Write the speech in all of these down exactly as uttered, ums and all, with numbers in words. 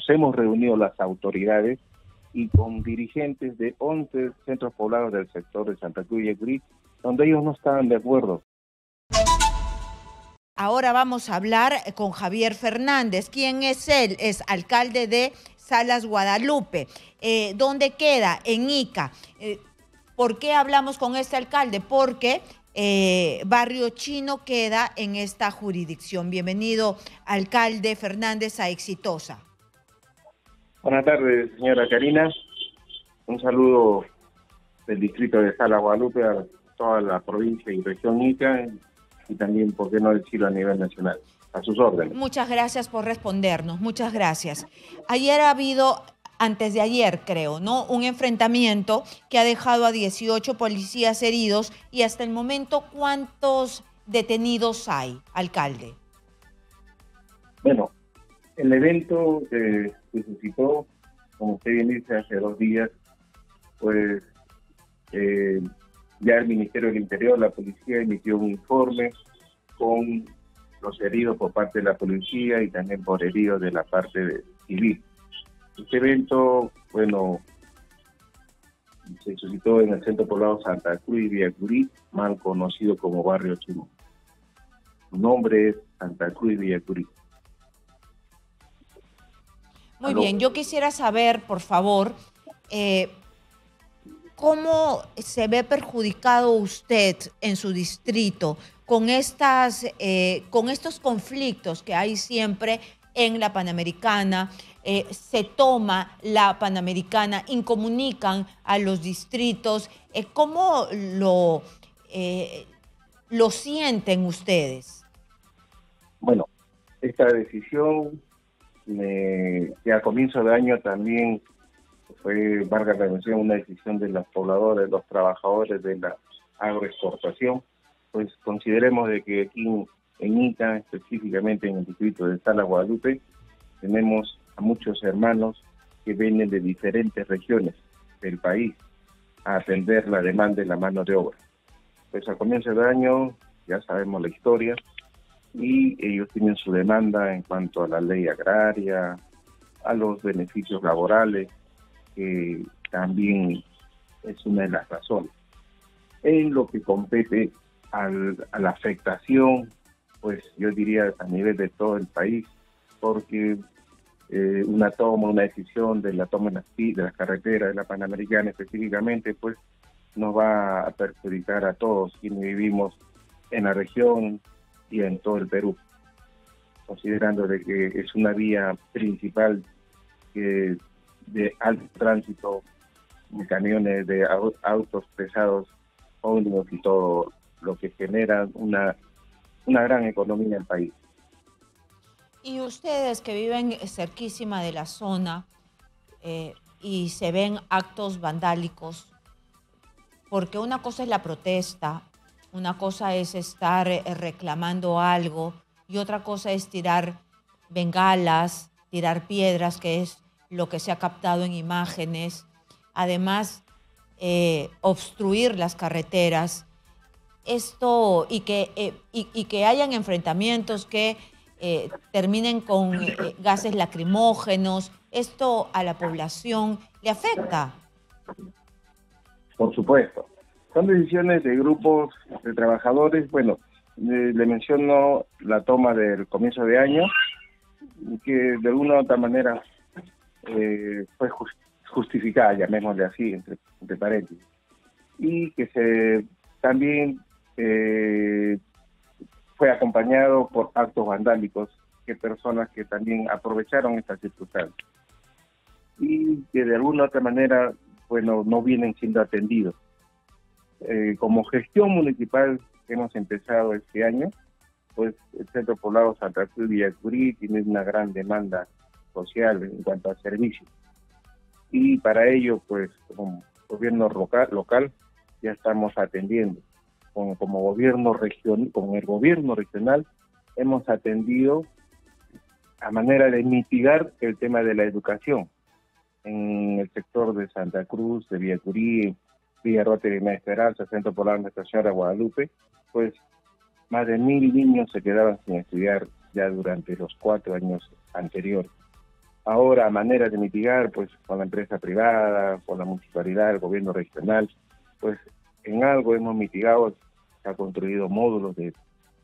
nos hemos reunido las autoridades y con dirigentes de once centros poblados del sector de Santa Cruz y Yacurí, donde ellos no estaban de acuerdo. Ahora vamos a hablar con Javier Fernández. ¿Quién es él? Es alcalde de Salas Guadalupe. Eh, ¿Dónde queda? En Ica. Eh, ¿Por qué hablamos con este alcalde? Porque eh, Barrio Chino queda en esta jurisdicción. Bienvenido, alcalde Fernández, a Exitosa. Buenas tardes, señora Karina. Un saludo del distrito de Salas Guadalupe a toda la provincia y región Ica, y también, por qué no decirlo, a nivel nacional. A sus órdenes. Muchas gracias por respondernos, muchas gracias. Ayer ha habido, antes de ayer creo, ¿no?, un enfrentamiento que ha dejado a dieciocho policías heridos y hasta el momento, ¿cuántos detenidos hay, alcalde? Bueno, el evento que se suscitó, como usted bien dice, hace dos días, pues eh, ya el Ministerio del Interior, la policía, emitió un informe con los heridos por parte de la policía y también por heridos de la parte de civil. Este evento, bueno, se suscitó en el centro poblado Santa Cruz y Villacurí, mal conocido como Barrio Chino. Su nombre es Santa Cruz y Villacurí. Muy ¿Aló? Bien, yo quisiera saber, por favor, eh, ¿cómo se ve perjudicado usted en su distrito con, estas, eh, con estos conflictos que hay siempre en la Panamericana? Eh, se toma la Panamericana, incomunican a los distritos. Eh, ¿Cómo lo, eh, lo sienten ustedes? Bueno, esta decisión eh, que a comienzo de año también fue, valga la mención, una decisión de los pobladores, los trabajadores de la agroexportación, pues consideremos de que aquí en, en Ica, específicamente en el distrito de Salas Guadalupe, tenemos a muchos hermanos que vienen de diferentes regiones del país a atender la demanda de la mano de obra. Pues a comienzo de año ya sabemos la historia y ellos tienen su demanda en cuanto a la ley agraria, a los beneficios laborales, que también es una de las razones. En lo que compete al, a la afectación, pues yo diría a nivel de todo el país, porque eh, una toma, una decisión de la toma de las, de las carreteras, de la Panamericana específicamente, pues nos va a perjudicar a todos quienes vivimos en la región y en todo el Perú, considerando de que es una vía principal que de alto tránsito, de camiones, de autos pesados, ómnibus y todo lo que genera una, una gran economía en el país. Y ustedes que viven cerquísima de la zona eh, y se ven actos vandálicos, porque una cosa es la protesta, una cosa es estar eh, reclamando algo y otra cosa es tirar bengalas, tirar piedras, que es lo que se ha captado en imágenes, además eh, obstruir las carreteras, esto y que, eh, y, y que hayan enfrentamientos que eh, terminen con eh, gases lacrimógenos, ¿esto a la población le afecta? Por supuesto, son decisiones de grupos de trabajadores. Bueno, eh, le menciono la toma del comienzo de año, que de alguna u otra manera Eh, fue just, justificada, llamémosle así, entre, entre paréntesis, y que se también eh, fue acompañado por actos vandálicos, que personas que también aprovecharon estas circunstancias y que de alguna u otra manera, bueno, no vienen siendo atendidos. Eh, como gestión municipal que hemos empezado este año, pues el Centro Poblado Santa Cruz y Villacurí tiene una gran demanda social en cuanto a servicios, y para ello pues como gobierno local, local ya estamos atendiendo, como, como gobierno regional, con el gobierno regional hemos atendido a manera de mitigar el tema de la educación en el sector de Santa Cruz, de Villacurí, Villa Rotary, Maestra Esperanza, Centro Poblado Nuestra Señora Guadalupe, pues más de mil niños se quedaban sin estudiar ya durante los cuatro años anteriores. Ahora, manera de mitigar, pues con la empresa privada, con la municipalidad, el gobierno regional, pues en algo hemos mitigado, se ha construido módulos de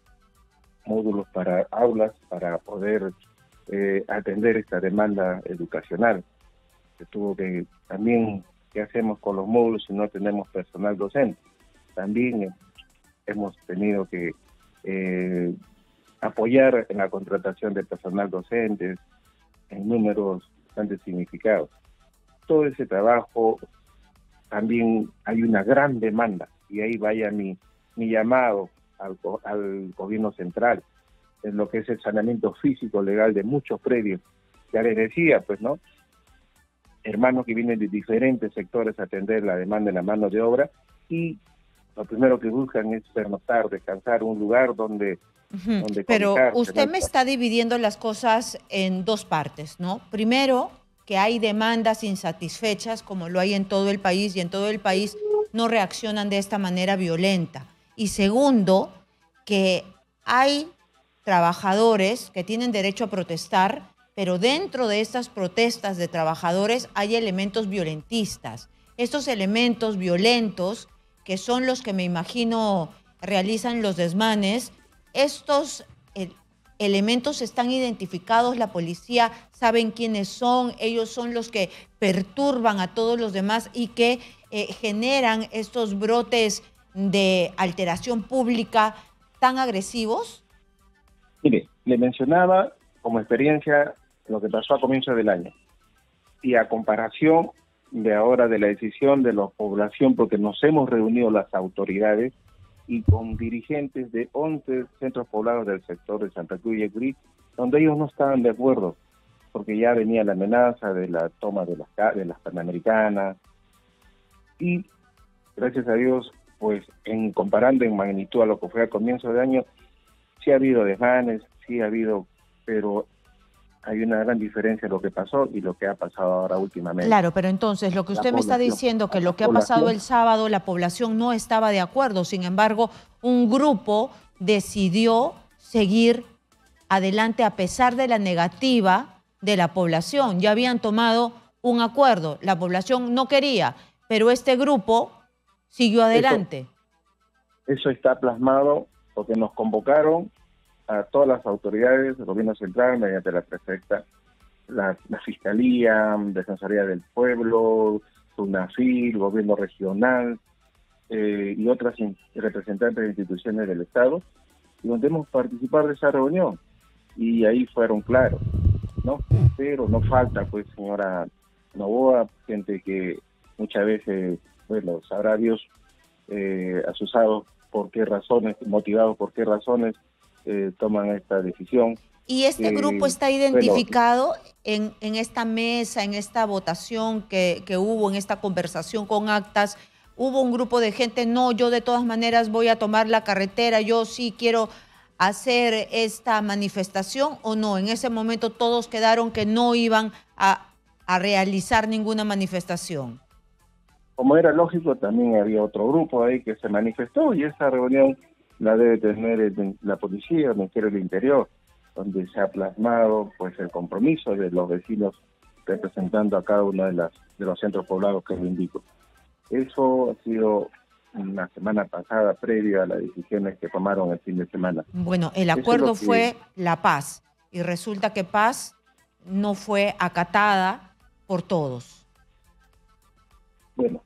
módulos para aulas para poder eh, atender esta demanda educacional. Se tuvo que también, ¿qué hacemos con los módulos si no tenemos personal docente? También eh, hemos tenido que eh, apoyar en la contratación de personal docente en números bastante significados. Todo ese trabajo, también hay una gran demanda, y ahí vaya mi, mi llamado al, al gobierno central, en lo que es el saneamiento físico legal de muchos predios. Ya les decía, pues, ¿no? Hermanos que vienen de diferentes sectores a atender la demanda de la mano de obra, y lo primero que buscan es pernoctar, descansar, un lugar donde... Uh-huh. Pero usted me está dividiendo las cosas en dos partes, ¿no? Primero, que hay demandas insatisfechas, como lo hay en todo el país, y en todo el país no reaccionan de esta manera violenta. Y segundo, que hay trabajadores que tienen derecho a protestar, pero dentro de estas protestas de trabajadores hay elementos violentistas. Estos elementos violentos, que son los que me imagino realizan los desmanes, estos eh, elementos están identificados, la policía saben quiénes son, ellos son los que perturban a todos los demás y que eh, generan estos brotes de alteración pública tan agresivos. Mire, le mencionaba como experiencia lo que pasó a comienzos del año, y a comparación de ahora de la decisión de la población, porque nos hemos reunido las autoridades y con dirigentes de once centros poblados del sector de Santa Cruz y Yacurí, donde ellos no estaban de acuerdo, porque ya venía la amenaza de la toma de las, de las Panamericanas, y gracias a Dios, pues en comparando en magnitud a lo que fue al comienzo de año, sí ha habido desmanes, sí ha habido, pero hay una gran diferencia en lo que pasó y lo que ha pasado ahora últimamente. Claro, pero entonces lo que usted me está diciendo, que lo que ha pasado el sábado, la población no estaba de acuerdo. Sin embargo, un grupo decidió seguir adelante a pesar de la negativa de la población. Ya habían tomado un acuerdo, la población no quería, pero este grupo siguió adelante. Eso, eso está plasmado porque nos convocaron a todas las autoridades del gobierno central, mediante la prefecta, la, la Fiscalía, Defensoría del Pueblo, SUNAFIL, Gobierno Regional eh, y otras in, representantes de instituciones del Estado, y donde hemos participado de esa reunión, y ahí fueron claros, ¿no? Pero no falta, pues, señora Novoa, gente que muchas veces, bueno, sabrá Dios, eh, asusados por qué razones, motivados por qué razones, Eh, toman esta decisión. ¿Y este eh, grupo está identificado bueno, en, en esta mesa, en esta votación que, que hubo, en esta conversación con actas? ¿Hubo un grupo de gente, no, yo de todas maneras voy a tomar la carretera, yo sí quiero hacer esta manifestación, o no? En ese momento todos quedaron que no iban a, a realizar ninguna manifestación. Como era lógico, también había otro grupo ahí que se manifestó, y esa reunión la debe tener la policía, el Ministerio del Interior, donde se ha plasmado, pues, el compromiso de los vecinos representando a cada uno de las de los centros poblados que le indico. Eso ha sido una semana pasada, previa a las decisiones que tomaron el fin de semana. Bueno, el acuerdo es que... fue la paz, y resulta que paz no fue acatada por todos. Bueno,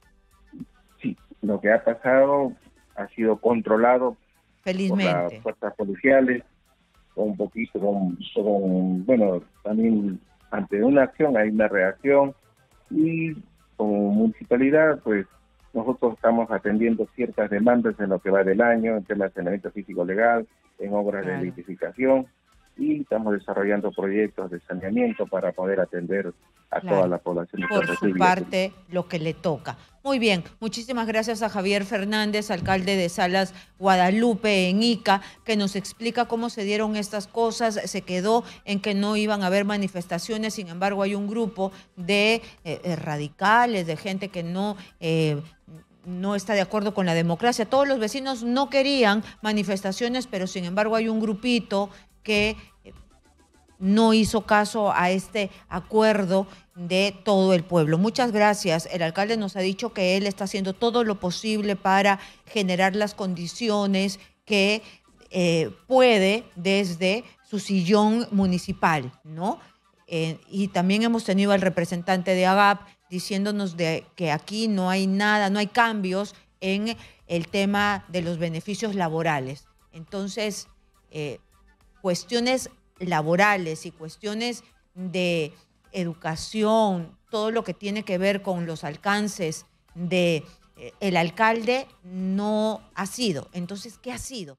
sí, lo que ha pasado ha sido controlado felizmente por las fuerzas policiales, con un poquito, con, con, bueno, también ante una acción hay una reacción, y como municipalidad, pues nosotros estamos atendiendo ciertas demandas en lo que va del año, en temas de saneamiento físico legal, en obras claro. de edificación, y estamos desarrollando proyectos de saneamiento para poder atender a claro. toda la población. Por su parte, lo que le toca. Muy bien, muchísimas gracias a Javier Fernández, alcalde de Salas Guadalupe, en Ica, que nos explica cómo se dieron estas cosas. Se quedó en que no iban a haber manifestaciones, sin embargo hay un grupo de eh, radicales, de gente que no... Eh, no está de acuerdo con la democracia. Todos los vecinos no querían manifestaciones, pero sin embargo hay un grupito que no hizo caso a este acuerdo de todo el pueblo. Muchas gracias. El alcalde nos ha dicho que él está haciendo todo lo posible para generar las condiciones que eh, puede desde su sillón municipal, ¿no? Eh, y también hemos tenido al representante de AGAP diciéndonos de que aquí no hay nada, no hay cambios en el tema de los beneficios laborales. Entonces, eh, cuestiones laborales y cuestiones de educación, todo lo que tiene que ver con los alcances de eh, el alcalde no ha sido. Entonces, ¿qué ha sido?